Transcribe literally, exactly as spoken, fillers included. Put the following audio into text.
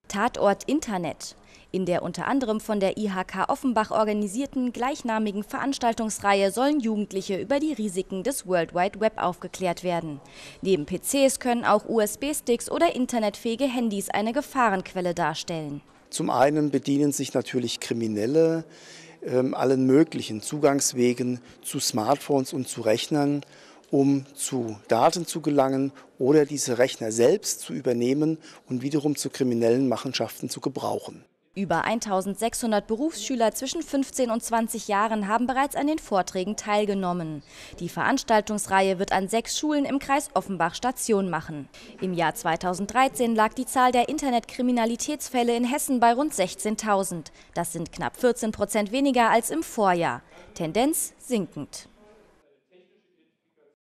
Tatort Internet. In der unter anderem von der I H K Offenbach organisierten gleichnamigen Veranstaltungsreihe sollen Jugendliche über die Risiken des World Wide Web aufgeklärt werden. Neben P Cs können auch U S B-Sticks oder internetfähige Handys eine Gefahrenquelle darstellen. Zum einen bedienen sich natürlich Kriminelle äh, allen möglichen Zugangswegen zu Smartphones und zu Rechnern, um zu Daten zu gelangen oder diese Rechner selbst zu übernehmen und wiederum zu kriminellen Machenschaften zu gebrauchen. Über eintausendsechshundert Berufsschüler zwischen fünfzehn und zwanzig Jahren haben bereits an den Vorträgen teilgenommen. Die Veranstaltungsreihe wird an sechs Schulen im Kreis Offenbach Station machen. Im Jahr zweitausenddreizehn lag die Zahl der Internetkriminalitätsfälle in Hessen bei rund sechzehntausend. Das sind knapp vierzehn Prozent weniger als im Vorjahr. Tendenz sinkend.